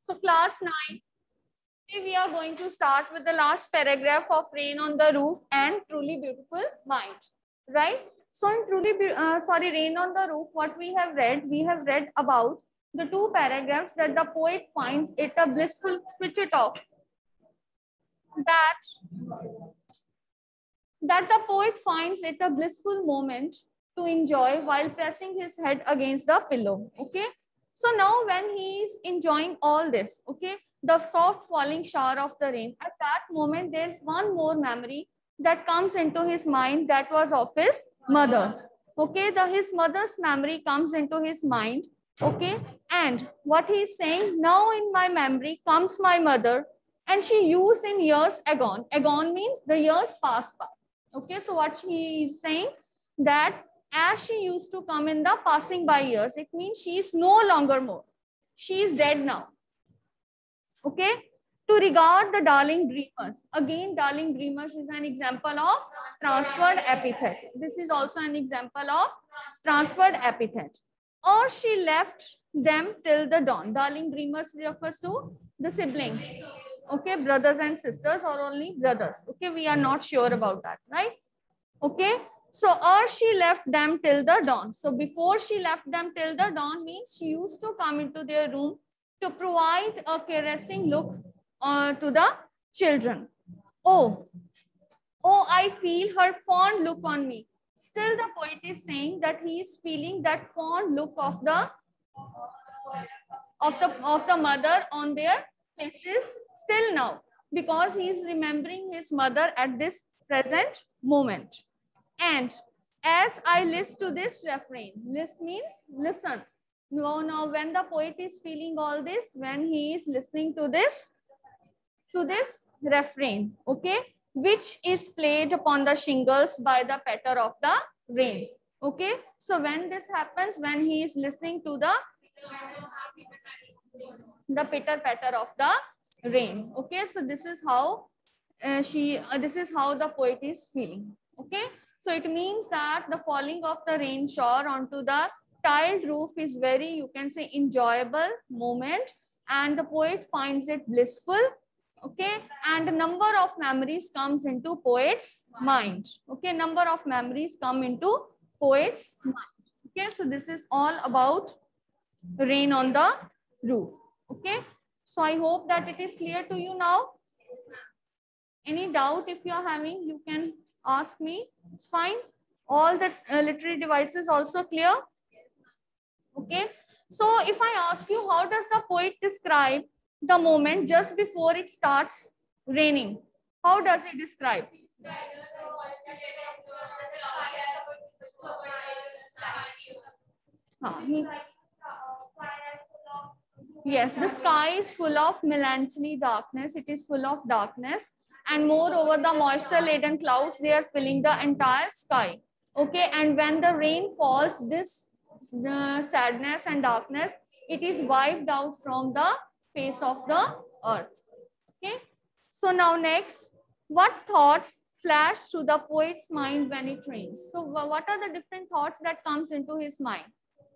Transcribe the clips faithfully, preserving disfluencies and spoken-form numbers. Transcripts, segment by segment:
So class nine, today we are going to start with the last paragraph of Rain on the Roof and Truly Beautiful Mind, right? So in Truly, uh, sorry, Rain on the Roof, what we have read, we have read about the two paragraphs that the poet finds it a blissful, switch it off, that, that the poet finds it a blissful moment to enjoy while pressing his head against the pillow, okay? So now when he is enjoying all this, okay, the soft falling shower of the rain, at that moment, there's one more memory that comes into his mind that was of his mother, okay? The his mother's memory comes into his mind, okay? And what he's saying, now in my memory comes my mother, and she used in years agone. Agone means the years past by. Okay, so what he is saying, that as she used to come in the passing by years, it means she is no longer more. She is dead now. Okay, to regard the darling dreamers. Again, darling dreamers is an example of transferred epithet. This is also an example of transferred epithet. Or she left them till the dawn. Darling dreamers refers to the siblings. Okay, brothers and sisters, or only brothers. Okay, we are not sure about that, right? Okay, so or she left them till the dawn. So before she left them till the dawn means she used to come into their room to provide a caressing look uh, to the children. Oh, oh, I feel her fond look on me. Still the poet is saying that he is feeling that fond look of the of the of the mother on their faces still now, because he is remembering his mother at this present moment. And as I listen to this refrain, list means listen. No, now when the poet is feeling all this, when he is listening to this, to this refrain, okay, which is played upon the shingles by the patter of the rain. Okay, so when this happens, when he is listening to the the pitter patter of the rain. Okay, so this is how uh, she uh, this is how the poet is feeling. Okay, so it means that the falling of the rain shower onto the tiled roof is very, you can say, enjoyable moment, and the poet finds it blissful. Okay, and a number of memories comes into poet's mind. Okay, number of memories come into poet's mind. Okay, so this is all about rain on the roof. Okay, so I hope that it is clear to you now. Any doubt if you are having, you can ask me. It's fine. All the uh, literary devices also clear. Okay, so if I ask you, how does the poet describe the moment just before it starts raining? How does he describe? Huh, he, yes, the sky is full of melancholy darkness. It is full of darkness. And moreover, the moisture-laden clouds, they are filling the entire sky. Okay, and when the rain falls, this the sadness and darkness, it is wiped out from the face of the earth. Okay, so now next, what thoughts flash through the poet's mind when it rains? So what are the different thoughts that comes into his mind?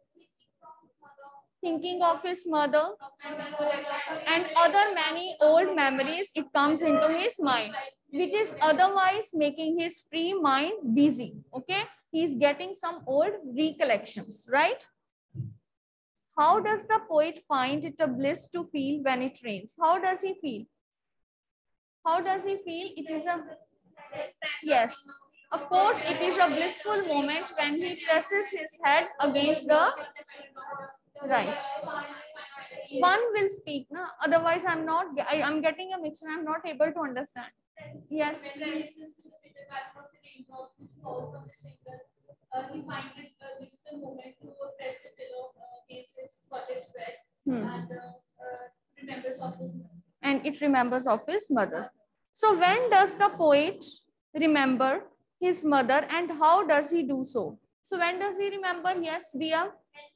Thinking of his mother and other many old memories, it comes into his mind, which is otherwise making his free mind busy. Okay, he's getting some old recollections, right? How does the poet find it a bliss to feel when it rains? How does he feel? How does he feel? It is a, yes, of course, it is a blissful moment when he presses his head against the, right. One will speak, na? Otherwise I'm not, I, I'm getting a mix and I'm not able to understand. Yes. Hmm. And it remembers of his mother. So when does the poet remember his mother, and how does he do so? So when does he remember? Yes, Dia.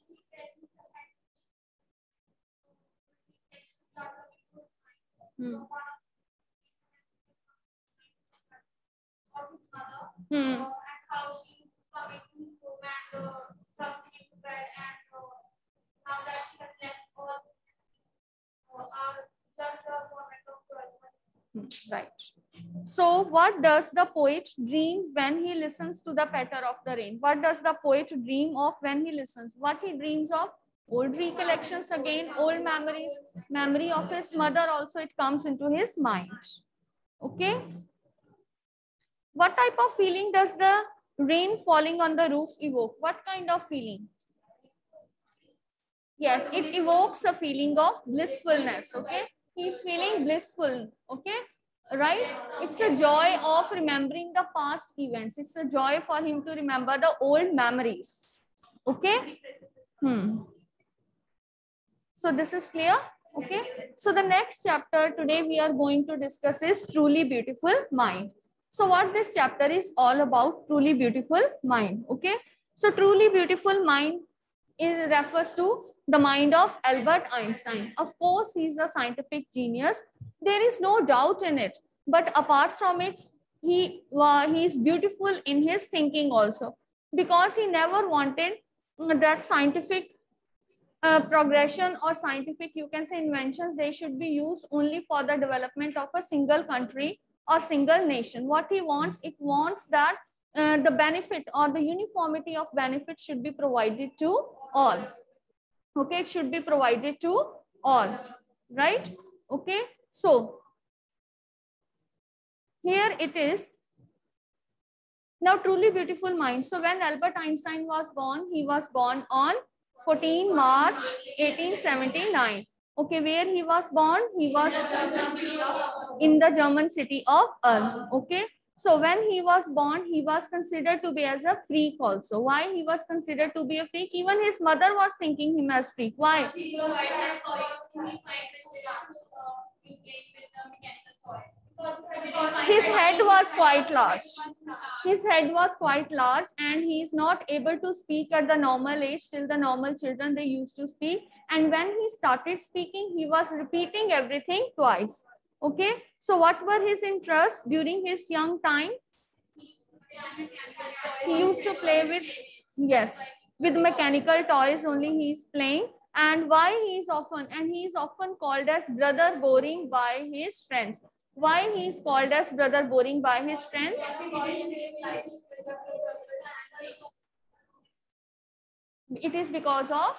Hmm. Hmm. Right. So what does the poet dream when he listens to the patter of the rain? What does the poet dream of when he listens? What he dreams of? Old recollections again, old memories, memory of his mother also, it comes into his mind. Okay. What type of feeling does the rain falling on the roof evoke? What kind of feeling? Yes, it evokes a feeling of blissfulness. Okay. He's feeling blissful. Okay. Right? It's a joy of remembering the past events. It's a joy for him to remember the old memories. Okay. Hmm. So this is clear. Okay. So the next chapter today we are going to discuss is Truly Beautiful Mind. So what this chapter is all about, Truly Beautiful Mind. Okay. So Truly Beautiful Mind is refers to the mind of Albert Einstein. Of course, he is a scientific genius. There is no doubt in it. But apart from it, he, uh, he is beautiful in his thinking also, because he never wanted that scientific uh, progression or scientific, you can say, inventions, they should be used only for the development of a single country or single nation. What he wants, it wants that uh, the benefit or the uniformity of benefit should be provided to all. Okay, it should be provided to all, right? Okay, so here it is. Now, Truly Beautiful Mind. So when Albert Einstein was born, he was born on fourteenth March eighteen seventy-nine. Okay, where he was born? He was in the German city of Ulm. Okay, so when he was born, he was considered to be as a freak also. Why he was considered to be a freak? Even his mother was thinking him as freak. Why? His head was quite large. His head was quite large and he is not able to speak at the normal age till the normal children they used to speak. And when he started speaking, he was repeating everything twice. Okay. So what were his interests during his young time? He used to play with, yes, with mechanical toys only he is playing. And why he is often, and he is often called as Brother Boring by his friends. Why he is called as Brother Boring by his friends? It is because of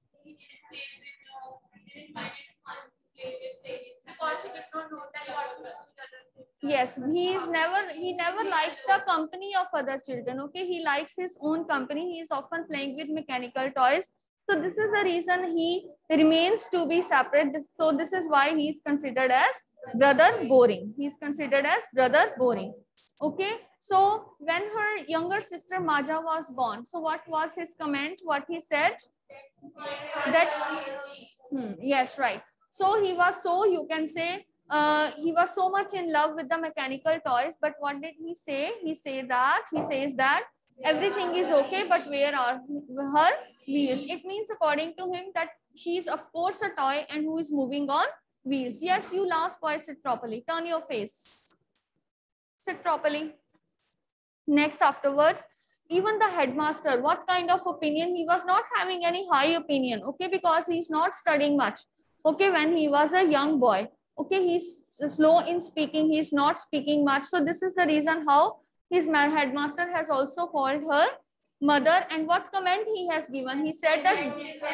yes, he is never he never likes the company of other children. Okay, he likes his own company. He is often playing with mechanical toys. So this is the reason he remains to be separate. So this is why he is considered as Brother Boring. He is considered as Brother Boring. Okay. So when her younger sister Maja was born, so what was his comment? What he said? That hmm, yes, right. So he was so, you can say, uh, he was so much in love with the mechanical toys. But what did he say? He say that he says that everything is okay, but where are her wheels? It means according to him that she is of course a toy and who is moving on wheels. Yes, you last boy, sit properly. Turn your face. Sit properly. Next, afterwards, even the headmaster, what kind of opinion? He was not having any high opinion, okay, because he's not studying much. Okay, when he was a young boy, okay, he's slow in speaking, he's not speaking much. So this is the reason how his headmaster has also called her mother. And what comment he has given? He said that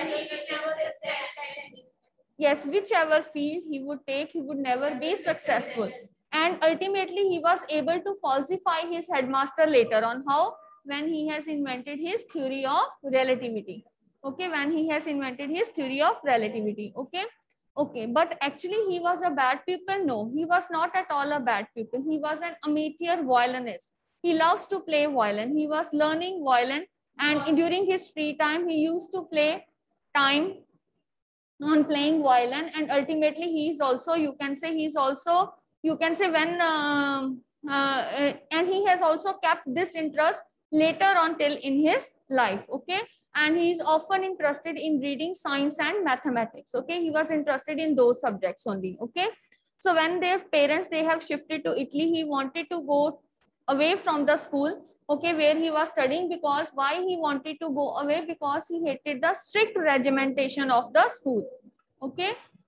yes, whichever field he would take, he would never be successful. And ultimately, he was able to falsify his headmaster later on. How? When he has invented his theory of relativity. Okay, when he has invented his theory of relativity. Okay, okay. But actually, he was a bad pupil. No, he was not at all a bad pupil. He was an amateur violinist. He loves to play violin. He was learning violin, and during his free time, he used to play time on playing violin. And ultimately, he is also, you can say, he is also, you can say when uh, uh, and he has also kept this interest later on till in his life. Okay, and he is often interested in reading science and mathematics. Okay, he was interested in those subjects only. Okay, so when their parents, they have shifted to Italy, he wanted to go away from the school, okay, where he was studying. Because why he wanted to go away? Because he hated the strict regimentation of the school. Okay,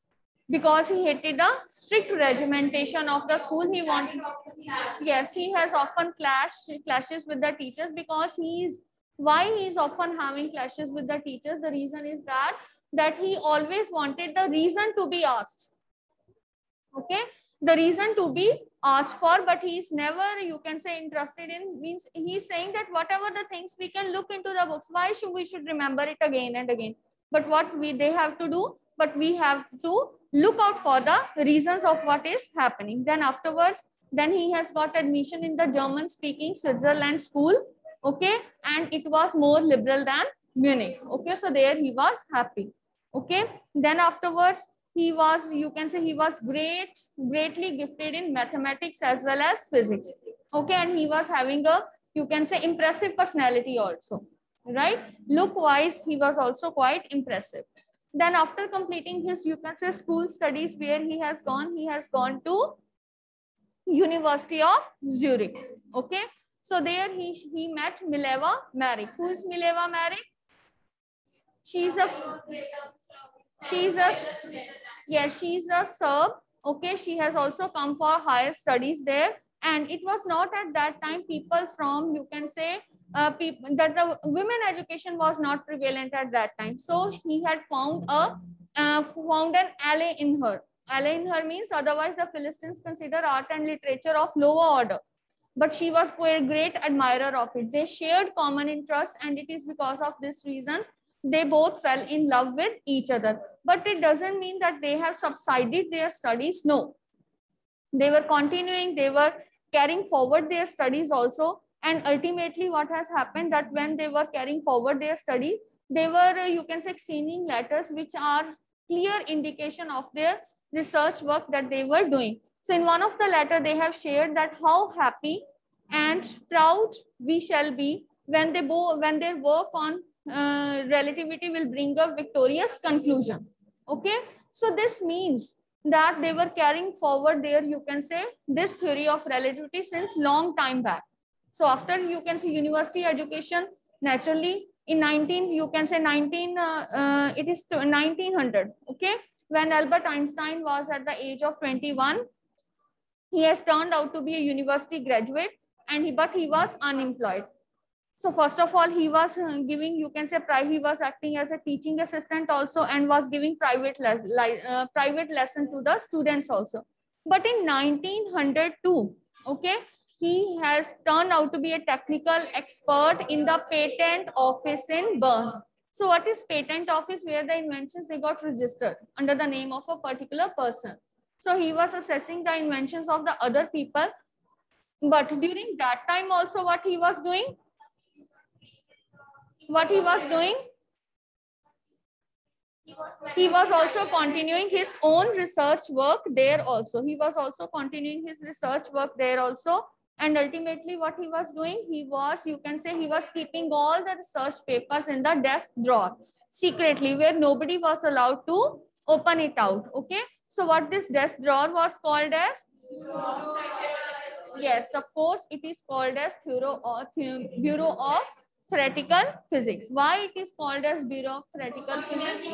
Because he hated the strict regimentation of the school. He wanted, yes, he has often clashed clashes with the teachers because he is, why he is often having clashes with the teachers. The reason is that that he always wanted the reason to be asked. Okay, the reason to be asked for, but he is never, you can say, interested in, means he's saying that whatever the things we can look into the books, why should we should remember it again and again? But what we they have to do, but we have to look out for the reasons of what is happening. Then afterwards, then he has got admission in the German speaking Switzerland school. Okay, and it was more liberal than Munich. Okay, so there he was happy. Okay, then afterwards he was, you can say, he was great, greatly gifted in mathematics as well as physics. Okay, and he was having a, you can say, impressive personality also, right? Look wise, he was also quite impressive. Then after completing his, you can say, school studies, where he has gone, he has gone to University of Zurich. Okay, so there he he met Mileva Maric. Who is Mileva Maric? She's a she's a yes, she's a Serb. Okay, she has also come for higher studies there, and it was not at that time people from, you can say, uh, people that the women education was not prevalent at that time. So he had found a uh, found an ally in her. Ally in her means otherwise the Philistines consider art and literature of lower order, but she was a great admirer of it. They shared common interests, and it is because of this reason they both fell in love with each other. But it doesn't mean that they have subsided their studies. No, they were continuing, they were carrying forward their studies also. And ultimately what has happened, that when they were carrying forward their studies, they were, uh, you can say, exchanging letters which are clear indication of their research work that they were doing. So in one of the letter they have shared that how happy and proud we shall be when they bo when their work on uh, relativity will bring a victorious conclusion. Okay, so this means that they were carrying forward their, you can say, this theory of relativity since long time back. So after, you can see, university education, naturally in nineteen, you can say nineteen, uh, uh, it is nineteen hundred. Okay, when Albert Einstein was at the age of twenty-one, he has turned out to be a university graduate, and he but he was unemployed. So first of all, he was uh, giving, you can say, he was acting as a teaching assistant also, and was giving private les uh, private lesson to the students also. But in nineteen hundred two, okay, he has turned out to be a technical expert in the patent office in Bern. So what is patent office? Where the inventions, they got registered under the name of a particular person. So he was assessing the inventions of the other people. But during that time also, what he was doing? What he was doing? He was also continuing his own research work there also. He was also continuing his research work there also. And ultimately what he was doing, he was, you can say, he was keeping all the research papers in the desk drawer secretly, where nobody was allowed to open it out. Okay. So what this desk drawer was called as? Yes, of course, it is called as Bureau of, Bureau of Theoretical Physics. Why it is called as Bureau of Theoretical Physics?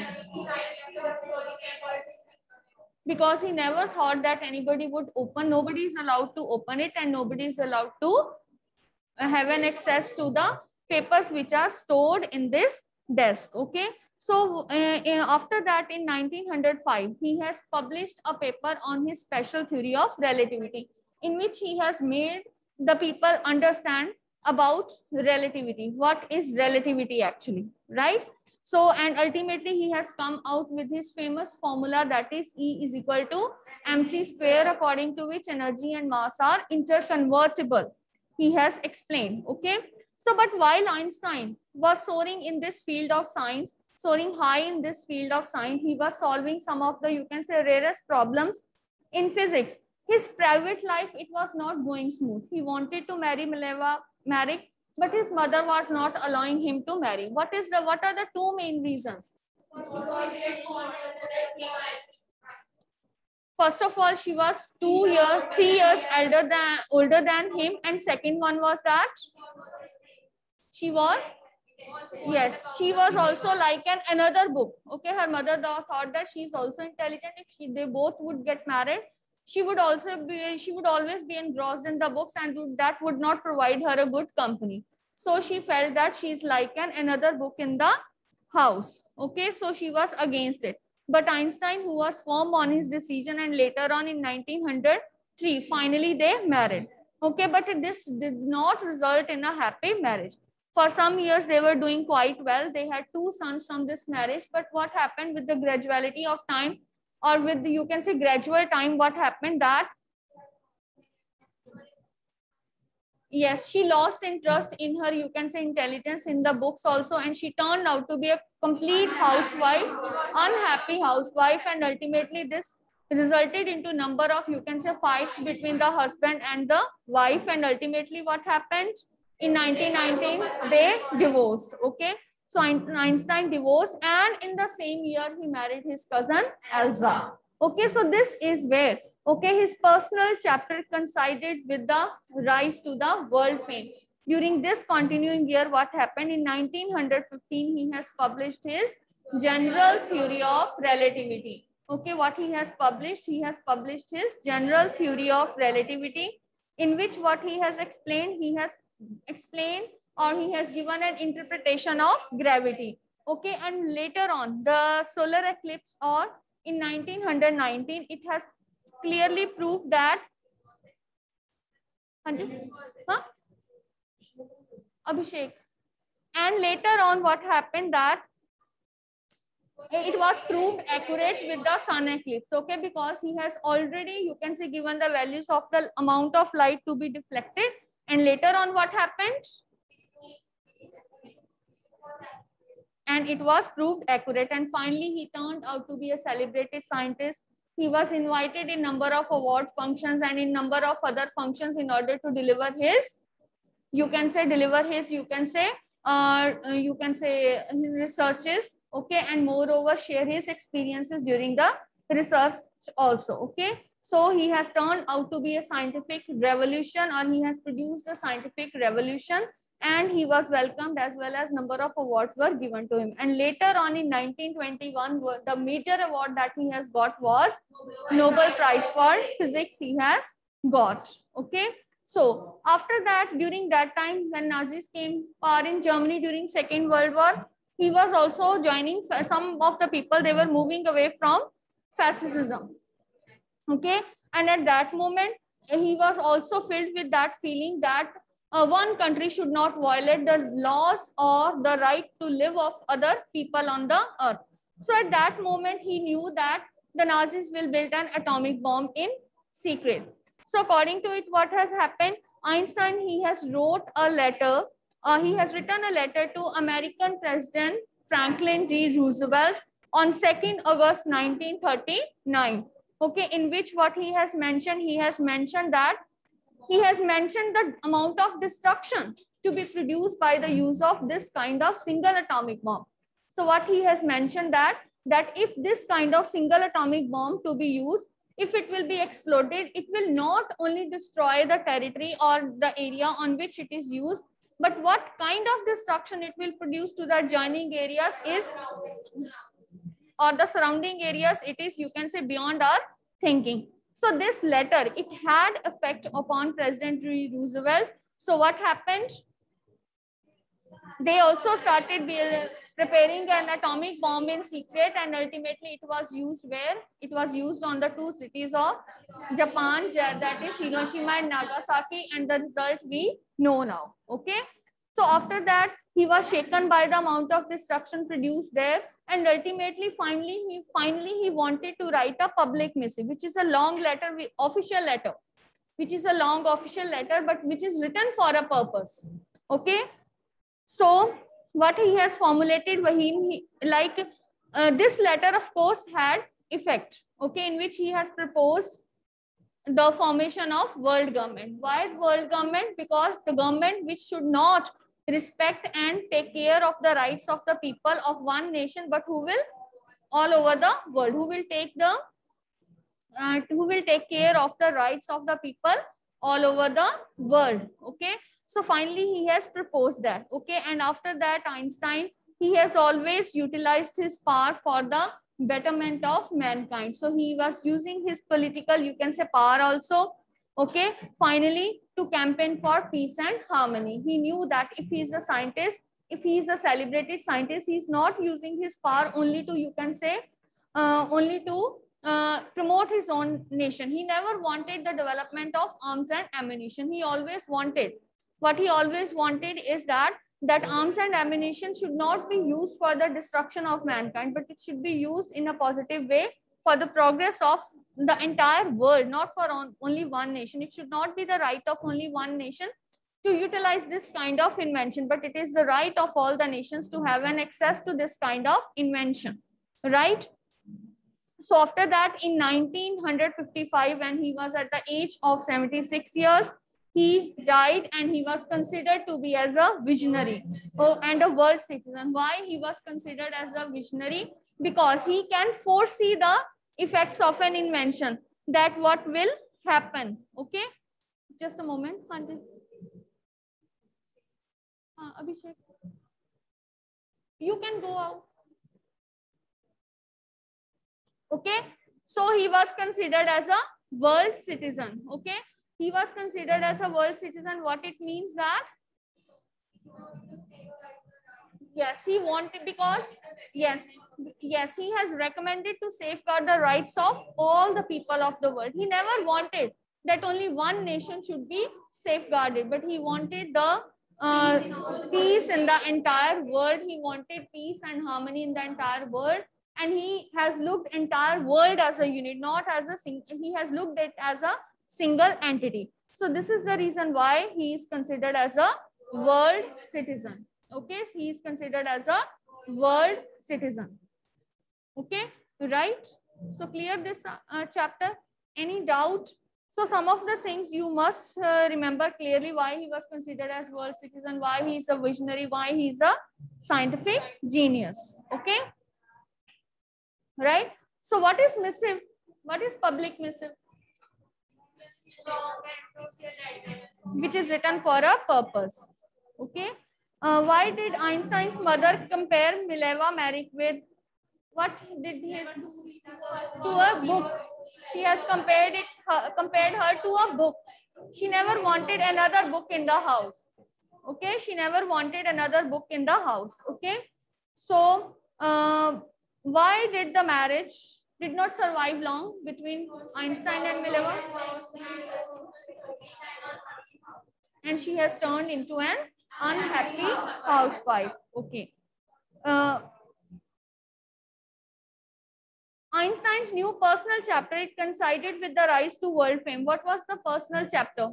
Because he never thought that anybody would open, nobody is allowed to open it, and nobody is allowed to have an access to the papers which are stored in this desk. Okay. So uh, after that, in nineteen hundred five, he has published a paper on his special theory of relativity, in which he has made the people understand about relativity. What is relativity actually, right? So, and ultimately he has come out with his famous formula, that is E is equal to mc square, according to which energy and mass are interconvertible. He has explained. Okay. So, but while Einstein was soaring in this field of science, soaring high in this field of science, he was solving some of the, you can say, rarest problems in physics. His private life, it was not going smooth. He wanted to marry Mileva Maric, but his mother was not allowing him to marry. What is the, what are the two main reasons? First of all, she was two years, three years elder than, older than him. And second one was that she was Yes, she was also like an another book. Okay, her mother thought that she is also intelligent. If she, they both would get married, she would also be, she would always be engrossed in the books, and that would not provide her a good company. So she felt that she is like an another book in the house. Okay, so she was against it. But Einstein, who was firm on his decision, and later on in nineteen oh three, finally they married. Okay, but this did not result in a happy marriage. For some years, they were doing quite well. They had two sons from this marriage. But what happened with the graduality of time, or with the, you can say gradual time, what happened that, yes, she lost interest in her, you can say, intelligence in the books also. And she turned out to be a complete housewife, unhappy housewife. And ultimately this resulted into number of, you can say, fights between the husband and the wife. And ultimately what happened? In nineteen nineteen, they divorced. Okay. So Einstein divorced, and in the same year, he married his cousin Elsa. Okay. So this is where, okay, his personal chapter coincided with the rise to the world fame. During this continuing year, what happened? In nineteen fifteen, he has published his General Theory of Relativity. Okay, what he has published? He has published his General Theory of Relativity, in which what he has explained, he has explained or he has given an interpretation of gravity. Okay, and later on, the solar eclipse, or in nineteen nineteen, it has clearly proved that, huh? Abhishek. And later on, what happened that it was proved accurate with the sun eclipse. Okay, because he has already, you can say, given the values of the amount of light to be deflected. And later on, what happened? And it was proved accurate. And finally, he turned out to be a celebrated scientist. He was invited in number of award functions and in number of other functions in order to deliver his, you can say, deliver his, you can say, uh, you can say his researches. Okay, and moreover share his experiences during the research also. Okay, so he has turned out to be a scientific revolution, or he has produced a scientific revolution, and he was welcomed, as well as number of awards were given to him. And later on in nineteen twenty-one, the major award that he has got was Nobel Prize for Physics he has got. Okay, so after that, during that time when Nazis came power in Germany during Second World War, he was also joining some of the people. They were moving away from fascism. Okay, and at that moment, he was also filled with that feeling that uh, one country should not violate the laws or the right to live of other people on the earth. So at that moment, he knew that the Nazis will build an atomic bomb in secret. So according to it, what has happened? Einstein, he has wrote a letter. Uh, he has written a letter to American President Franklin D. Roosevelt on second August nineteen thirty-nine. Okay, in which what he has mentioned, he has mentioned that he has mentioned the amount of destruction to be produced by the use of this kind of single atomic bomb. So what he has mentioned that, that if this kind of single atomic bomb to be used, if it will be exploded, it will not only destroy the territory or the area on which it is used, but what kind of destruction it will produce to the adjoining areas is, or the surrounding areas, it is, you can say, beyond our thinking. So this letter, it had effect upon President Roosevelt. So what happened? They also started preparing an atomic bomb in secret, and ultimately it was used where? It was used on the two cities of Japan, that is Hiroshima and Nagasaki, and the result we know now. Okay. So after that, he was shaken by the amount of destruction produced there, and ultimately, finally, he finally he wanted to write a public missive, which is a long letter, official letter, which is a long official letter, but which is written for a purpose. Okay. So what he has formulated, he, like uh, this letter, of course, had effect. Okay, in which he has proposed the formation of world government. Why world government? Because the government which should not respect and take care of the rights of the people of one nation, but who will all over the world, who will take the uh, who will take care of the rights of the people all over the world. Okay, So finally, he has proposed that. Okay. And after that, Einstein, he has always utilized his power for the betterment of mankind. So he was using his political, you can say, power also. Okay. Finally, to campaign for peace and harmony. He knew that if he is a scientist, if he is a celebrated scientist, he is not using his power only to, you can say, uh, only to uh, promote his own nation. He never wanted the development of arms and ammunition. He always wanted, what he always wanted is that that arms and ammunition should not be used for the destruction of mankind, but it should be used in a positive way for the progress of the entire world, not for on, only one nation. It should not be the right of only one nation to utilize this kind of invention, but it is the right of all the nations to have an access to this kind of invention, right? So after that, in nineteen fifty-five, when he was at the age of seventy-six years, he died, and he was considered to be as a visionary oh, and a world citizen. Why he was considered as a visionary? Because he can foresee the effects of an invention, that what will happen. Okay, just a moment. Uh, Abhishek, you can go out. Okay, so he was considered as a world citizen. Okay, he was considered as a world citizen. What it means that, yes, he wanted, because yes, yes, he has recommended to safeguard the rights of all the people of the world. He never wanted that only one nation should be safeguarded, but he wanted the uh, peace in the entire world. He wanted peace and harmony in the entire world. And he has looked entire world as a unit, not as a single, he has looked at as a single entity. So this is the reason why he is considered as a world citizen. Okay, he is considered as a world citizen. Okay, right? So clear this uh, chapter. Any doubt? So some of the things you must uh, remember clearly: why he was considered as world citizen, why he is a visionary, why he is a scientific genius. Okay, right? So what is missive? What is public missive? Which is written for a purpose. Okay. Uh, why did Einstein's mother compare Mileva Maric with, what did his, to a book? She has compared it, her, compared her to a book. She never wanted another book in the house. Okay, she never wanted another book in the house. Okay, so uh, why did the marriage did not survive long between Einstein and Mileva? And she has turned into an unhappy housewife. Okay. Uh, Einstein's new personal chapter, it coincided with the rise to world fame. What was the personal chapter?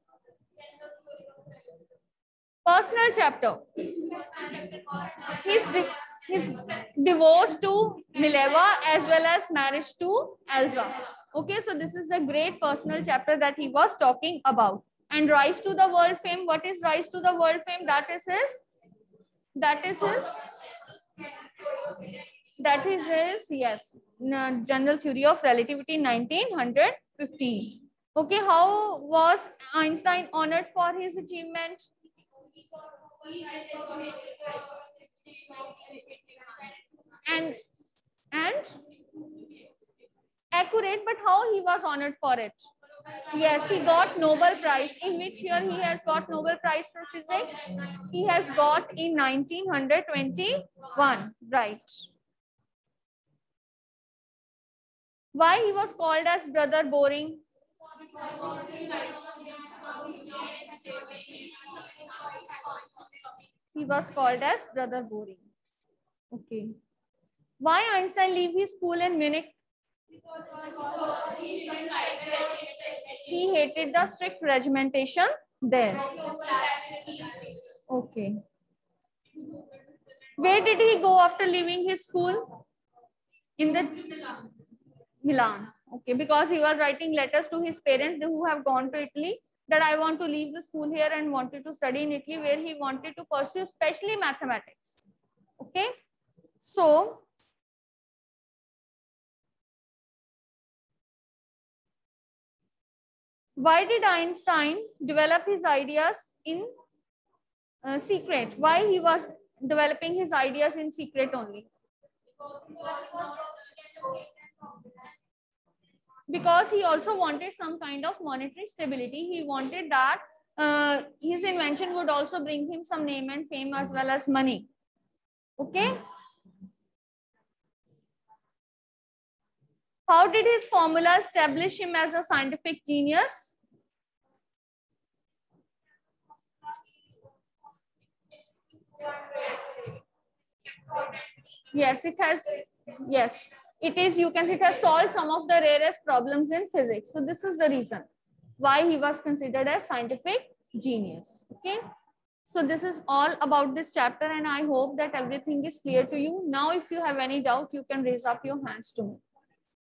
Personal chapter. His, di his divorce to Mileva as well as marriage to Elsa. Okay, so this is the great personal chapter that he was talking about. And rise to the world fame. What is rise to the world fame? That is his, that is his, that is his, yes, General Theory of Relativity, nineteen fifteen. Okay, how was Einstein honored for his achievement? And, and accurate, but how he was honored for it? Yes, he got Nobel Prize. In which year he has got Nobel Prize for physics? He has got in nineteen twenty-one, right? Why he was called as Brother Boring? He was called as Brother Boring. Okay. Why Einstein leave his school in Munich? He hated the strict regimentation there. Okay. Where did he go after leaving his school? In the Milan. Okay, because he was writing letters to his parents who have gone to Italy, that I want to leave the school here and wanted to study in Italy, where he wanted to pursue especially mathematics. Okay, so why did Einstein develop his ideas in uh, secret. Why he was developing his ideas in secret only? Because he also wanted some kind of monetary stability. He wanted that uh, his invention would also bring him some name and fame as well as money. Okay. How did his formula establish him as a scientific genius? Yes, it has. Yes, it is. You can see it has solved some of the rarest problems in physics. So this is the reason why he was considered as scientific genius. Okay. So this is all about this chapter, and I hope that everything is clear to you. Now, if you have any doubt, you can raise up your hands to me.